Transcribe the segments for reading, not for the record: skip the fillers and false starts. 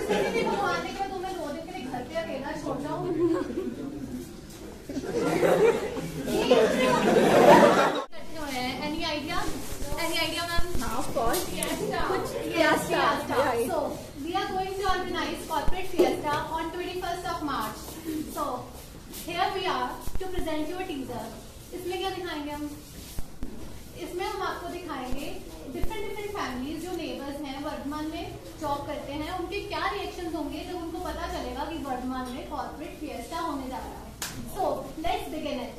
भगवान ने कहा तुम्हें 2 दिन के लिए घर पे अकेला छोड़ जाऊं। Any idea, ma'am? Of course. Fiesta. Fiesta. So we are going to organize corporate fiesta on 21st of March. So here we are to present you a teaser. इसमें क्या दिखाएंगे हम? इसमें हम आपको दिखाएंगे डिफरेंट फैमिलीज जो नेबर्स हैं वर्धमान में जॉब करते हैं, उनके क्या रिएक्शंस होंगे जब उनको पता चलेगा कि वर्धमान में कॉर्पोरेट फिएस्टा होने जा रहा है। So let's begin it.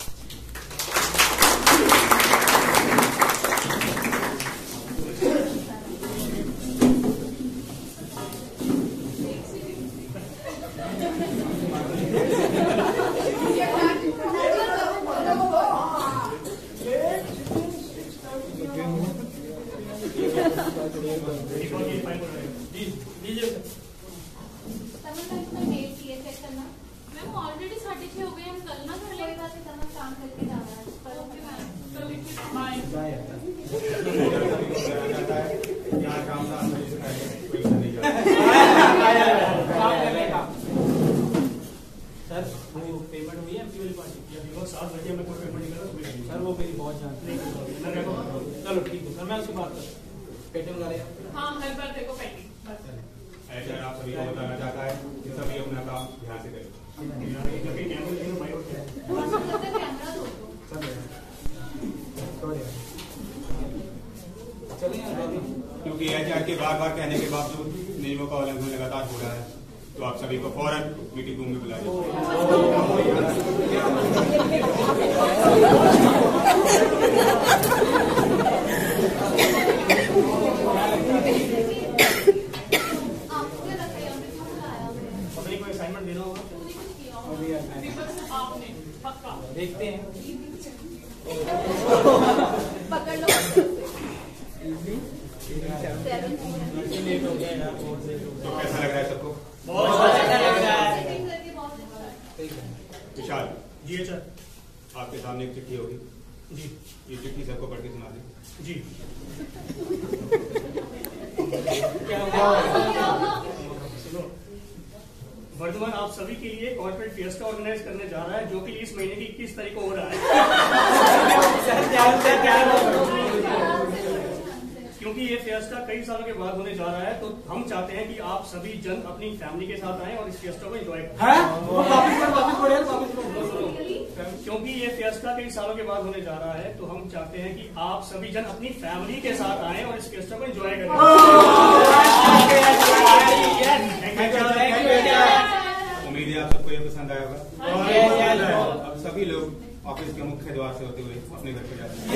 Ma'am already 6:30 हो गए, हम कल ना कर ले। काम करके जाना है। Okay ma'am. सर वो पेमेंट हुई है एमपी वाली पार्टी की? अभी वो 7 बजे मैं कोई पेमेंट नहीं कर रहा सर, वो मेरी बहुत जान नहीं। चलो ठीक है सर, मैं उससे बात कर पेटीएम कर रहे हैं। हाँ हर बार देखो पेंडिंग बस। ऐसा आप सभी को बताना चाहता है कि सभी अपना काम ध्यान से करें। क्योंकि एचआर के बार कहने के बावजूद नियमों का उल्लंघन लगातार हो रहा है, तो आप सभी को फौरन मीटिंग रूम में बुलाया जाए। असाइनमेंट देना होगा आपने पक्का देखते हैं। पकड़ लो। लेट हो गया यार, बहुत लेट हो तो कैसा लग रहा है सबको? बहुत अच्छा लग रहा है। विशाल जी सर, आपके सामने एक चिट्ठी होगी जी। ये चिट्ठी सबको पढ़ के सुना दें। जी सुनो, वर्धमान आप सभी के लिए कॉर्पोरेट फिएस्टा ऑर्गेनाइज करने जा रहा है, जो कि इस महीने की 21 तारीख को हो रहा है। क्योंकि ये फिएस्टा कई सालों के बाद होने जा रहा है, तो हम चाहते हैं कि आप सभी जन अपनी फैमिली के साथ आएं और इस फिएस्टा को एंजॉय करें। क्योंकि ये फिएस्टा कई सालों के बाद होने जा रहा है, तो हम चाहते हैं कि आप सभी जन अपनी फैमिली के साथ आएं और इस फिएस्टा को एंजॉय करें। उम्मीद है आप सबको ये पसंद आया होगा। अब सभी लोग ऑफिस के मुख्य द्वार से होते हुए अपने घर पे जाते हैं।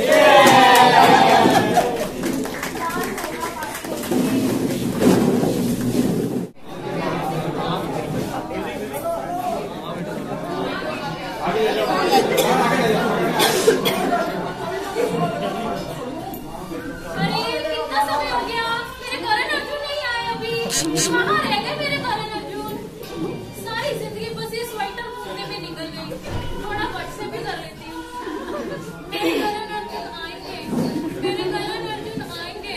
अरे कितना समय हो गया, मेरे करण अर्जुन नहीं आए अभी। कहाँ रह गए मेरे करण अर्जुन? सारी जिंदगी बस ये स्वेटर घूमने में निकल गई। थोड़ा व्हाट्सएप भी कर लेती हूँ। मेरे करण अर्जुन आएंगे, मेरे करण अर्जुन आएंगे।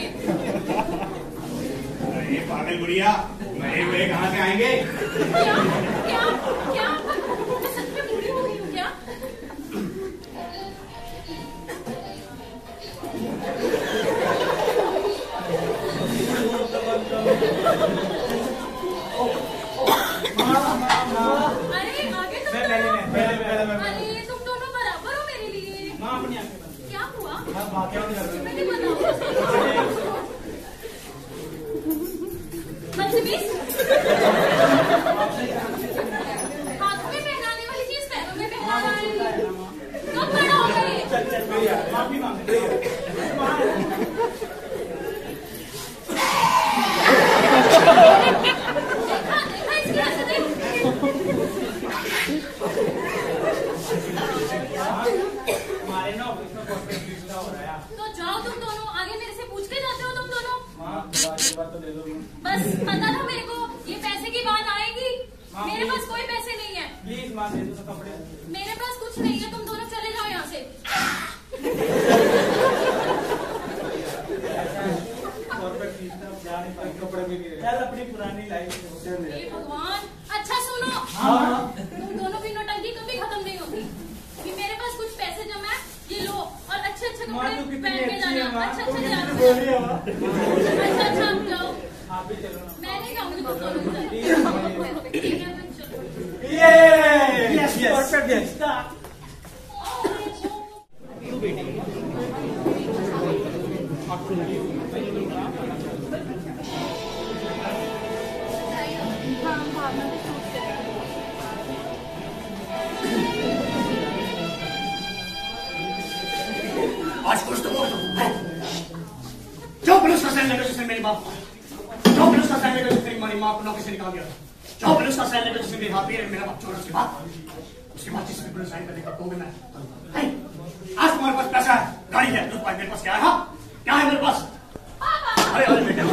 अरे पागल गुड़िया, मरे हुए कहाँ से आएंगे? क्या क्या क्या मैं सच में बूढ़ी हो गई हूँ क्या? अरे आगे तुम अरे तुम दोनों बराबर हो मेरे लिए। क्या हुआ? मैंने बताओ बदतमीज। हाथों में पहनाने वाली चीज पैरों में पहना रहा है। कब बड़ा हो गए? माफी मांगते हमारे ना ऑफिस में कॉर्पोरेट फिएस्टा हो रहा है। तो जाओ तुम दोनों, आगे मेरे से पूछ के जाते हो तुम दोनों। बात तो दे दो। बस पता था मेरे को ये पैसे की बात आएगी। मेरे पास कोई पैसे नहीं है। प्लीज मां दे दो कपड़े। मेरे पास कुछ नहीं है, तुम दोनों चले जाओ यहाँ से। कॉर्पोरेट फिएस्टा जा नहीं पाए कपड़े में चल अपनी पुरानी लाइफ हे भगवान। अच्छा सुनो, तुम दोनों की नौटंकी कभी खत्म नहीं होगी। कि मेरे पास कुछ पैसे जमा है, ये लो और अच्छे अच्छे कपड़े पहन के जाना। अच्छा अच्छा अच्छा आप जाओ, आप भी चलो ना। मैं नहीं जाऊंगी तुम दोनों के साथ। आज कुछ तो बोल दो। जो पुलिस का साइन लेकर जिसने मेरी माँ जो पुलिस का साइन लेकर जिसने मेरी माँ को नौकरी से निकाल दिया, जो पुलिस का साइन लेकर जिसने मेरी हाथ मेरा बाप छोड़ा, उसके बाद जिसने पुलिस साइन करने का दोगे मैं। आज तुम्हारे पास पैसा है, गाड़ी है, मेरे पास क्या है? हाँ क्या है मेरे पास? अरे अरे बेटे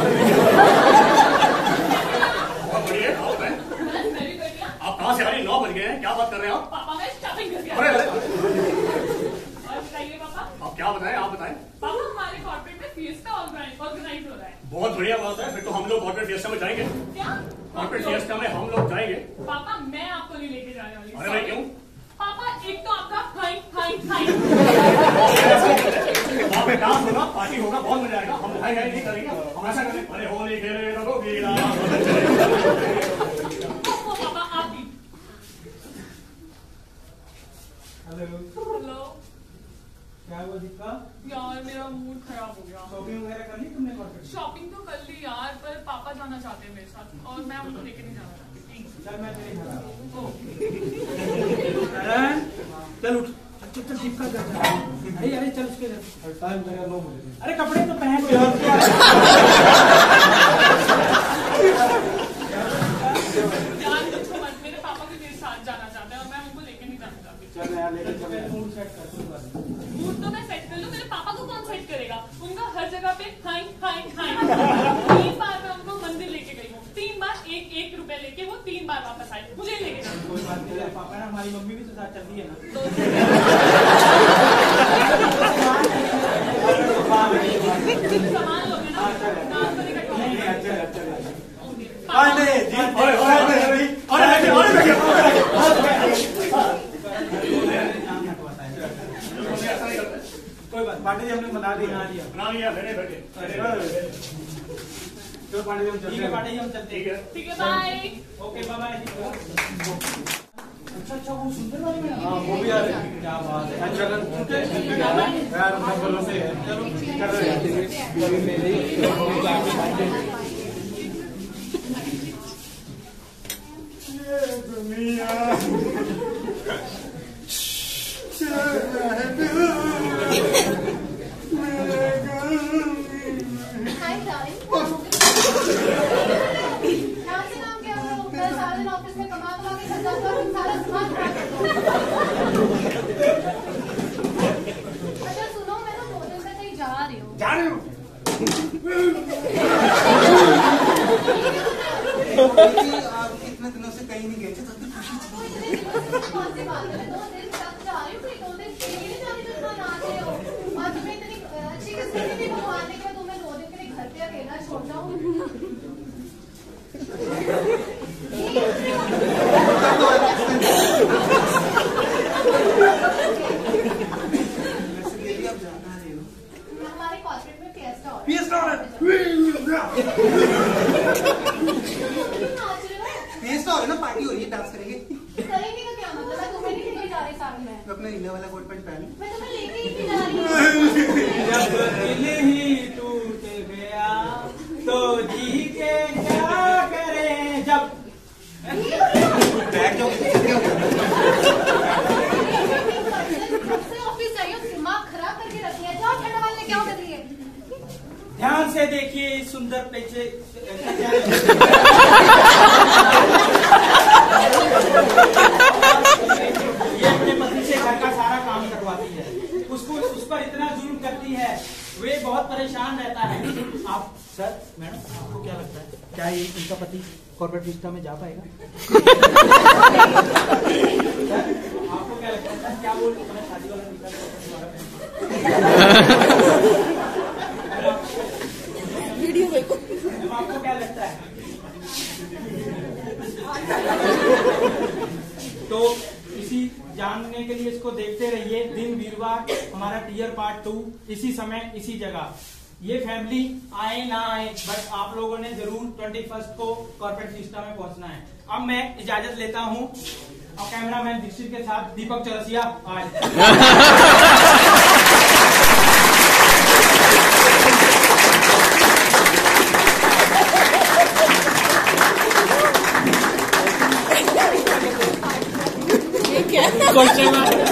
बहुत बढ़िया। आप कहाँ से आ रही? 9 बज गए हैं, क्या बात कर रहे हैं आप? पापा मैं शॉपिंग कर गया। अरे अरे बताइए पापा। आप क्या बताएं? आप बताएं। पापा हमारे कॉर्पोरेट में फिएस्टा ऑर्गेनाइज हो रहा है। बहुत बढ़िया बात है, फिर तो हम लोग कॉर्पोरेट फिएस्टा में जाएंगे। क्या? कॉर्पोरेट फिएस्टा में हम लोग जाएंगे। पापा मैं आपको नहीं लेके जाने वाली। अरे भाई क्यों? पापा एक तो आपका हाई हाई हाई। वहाँ पे डांस होगा, पार्टी होगा, बहुत मजा आएगा। हम हाई हाई नहीं करेंगे, हम ऐसा करेंगे अरे होली खेले रघुवीरा। पापा आप भी। हेलो हेलो क्या हुआ दिक्कत? यार मेरा मूड खराब हो गया। शॉपिंग वगैरह कर ली तुमने कॉर्पोरेट? शॉपिंग तो कर ली यार, पर पापा जाना चाहते हैं मेरे साथ और मैं उनको लेके नहीं जाना चाहती। चल मैं तेरे घर आ रहा हूँ। चल उठ, चल चल चिपका कर। अरे अरे चल उसके टाइम मेरा 9 बजे। अरे कपड़े तो पहन लो यार। यार पूछो मत, मेरे पापा भी मेरे साथ जाना चाहते हैं और मैं उनको लेके नहीं जाना चाहती। चल यार लेकर चल। मूड सेट कर तू बस। मूड तो मैं सेट कर लूं, मेरे पापा को कौन सेट करेगा? उनका हर जगह पे हाई हाई हाई। 3 बार मैं उनको मंदिर लेके गई हूँ, 3 बार 1 रुपए लेके वो 3 बार वापस आए। मुझे लेके जाना। कोई बात नहीं, पापा ना हमारी मम्मी भी तो साथ चलती है ना। सामान लोगे ना, नाम तो नहीं कटवाएंगे। कोई बात, पार्टी हमने बना लिया। बना लिया, बैठे बैठे। तो पार्टी हम चलते हैं। पार्टी हम चलते हैं। ठीक है बाय। Okay bye bye. अच्छा अच्छा वो सुंदर वाली में। हाँ वो भी आ रही है। क्या बात है। अच्छा यार मतलब से चलो कर रहे हैं। हाय डार्लिंग, नाम क्या है? मैं सारा दिन ऑफिस में कमा के घर जाता हूँ, सारा सामान खराब कर दो। अच्छा सुनो, मैं ना 2 दिन से कहीं जा रही हूँ। जा रहे हो? आप कितने दिनों से कहीं नहीं गए थे, तो तो इतने दिनों से कौन सी बात है? मैं 2 दिन तक जा रही हूँ, 2 दिन के लिए नहीं जा रही, तो इतना नाचे हो। और तुम्हें इतनी अच्छी किस्मत थी भगवान ने कि मैं तुम्हें 2 दिन के लिए घर पे अकेला छोड़ जाऊँ। हमारे कॉर्पोरेट में फिएस्टा हो रहा है। फिएस्टा हो रहा है ना, पार्टी हो रही है, डांस करेंगे। करेंगे का क्या मतलब? मैं तुम्हें नहीं लेके जा रही साथ में। तो अपना नीला वाला कोट पैंट पहन। मैं तुम्हें लेके ही नहीं जा रही हूँ। जब दिल ही टूट गया तो जी के क्या करें जब। बैठ जाओ। सबसे ऑफिस आई हो, दिमाग खराब करके रखी है। जाओ ठंड वाले क्या कर रही है? ध्यान से देखिए इस सुंदर पेचे। ये अपने पति से घर का सारा काम करवाती है, उसको उस पर इतना जुल्म करती है, वे बहुत परेशान रहता है। आप सर मैडम आपको क्या लगता है, क्या ये इनका पति कॉर्पोरेट फिएस्टा में जा पाएगा? सर आपको क्या लगता है? सर क्या बोल मैं शादी वाला निकाल वीडियो देखो। आपको क्या लगता है? तो इसी जानने के लिए इसको देखते रहिए। दिन वीरवार हमारा टीयर पार्ट 2 इसी समय इसी जगह। ये फैमिली आए ना आए बट आप लोगों ने जरूर 21 को कॉर्पोरेट सिस्टम में पहुंचना है। अब मैं इजाजत लेता हूं और कैमरामैन दीक्षित के साथ दीपक चौरसिया आज। ये क्या?